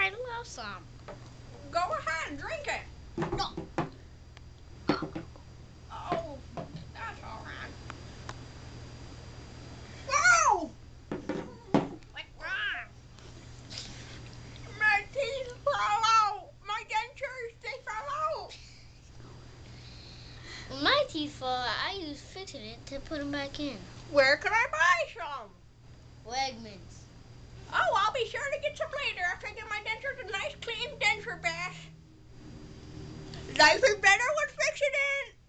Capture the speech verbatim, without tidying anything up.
I'd love some. Go ahead and drink it. No. Oh, that's all right. Whoa! What's wrong? My teeth fell out. My dentures, they fell out. When my teeth fall out, I use fixing it to put them back in. Where can I buy some? Wegmans. Oh, I'll be sure to get some later after I get my dentures a nice clean denture bath. Life is better with fixing it.